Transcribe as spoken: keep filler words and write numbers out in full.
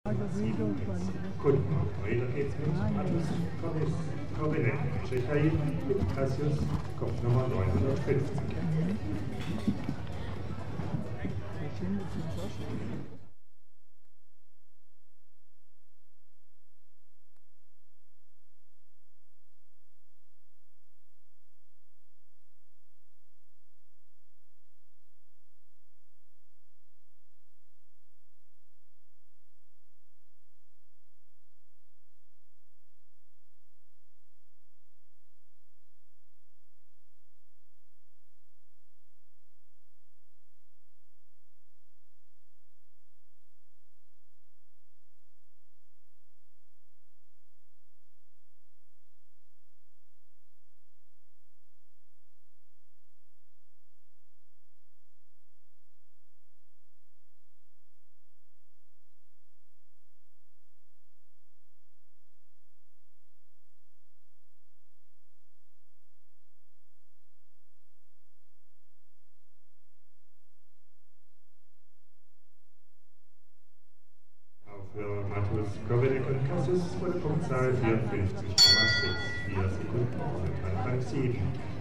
Gut, weiter geht's mit Matus Korvenet, Tschechei mit Cassius, Kopfnummer neunhundertfünfzig. Für Matus Korvenet und Cassius wurde Punktzahl vierundfünfzig Komma sechs vier Sekunden, Anfang sieben.